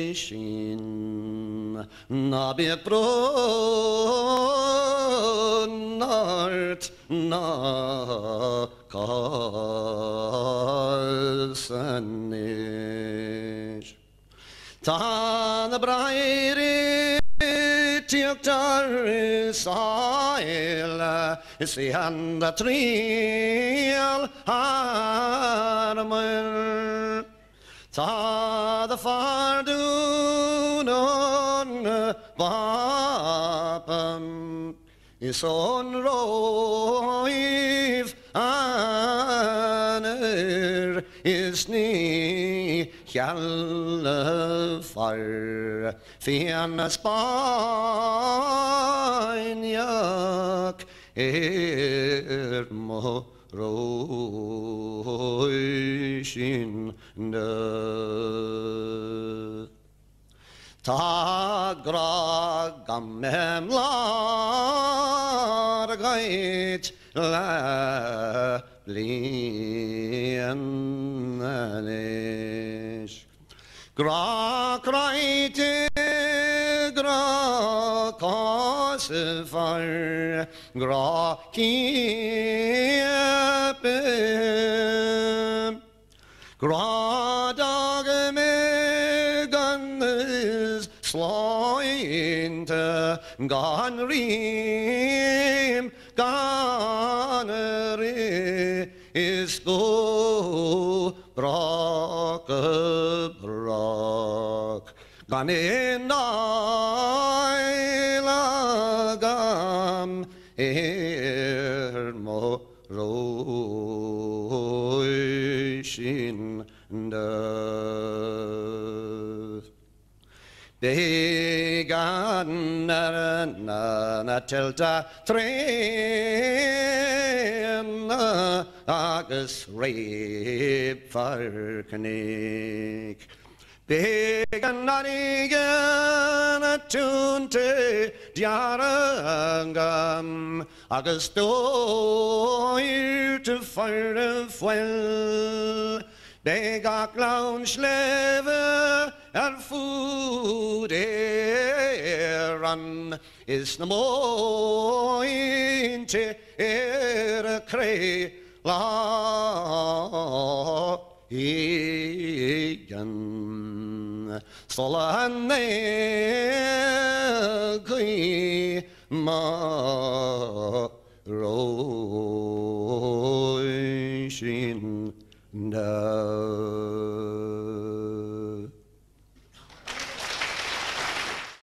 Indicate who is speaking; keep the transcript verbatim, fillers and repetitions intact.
Speaker 1: sin na bet brunart na kalsanir tan brairi tioktar sail se handa trial harmer ta the fardun on vapen is on roif aner is ni hjallefar fena Spaniak er mo roishin de ta gra gammem largait la blienish gra kraite gra kosfar gra kiepe gra dag me guns slointe gan rim gan re is go brak brak gan in lagam er mo roishin de de gan na na telta train agus rape farknik big and nanigan atunte diarangam agus stoir to fire fuel big a clown sleve and food run is no more into a cray la egan solane kui ma roishin da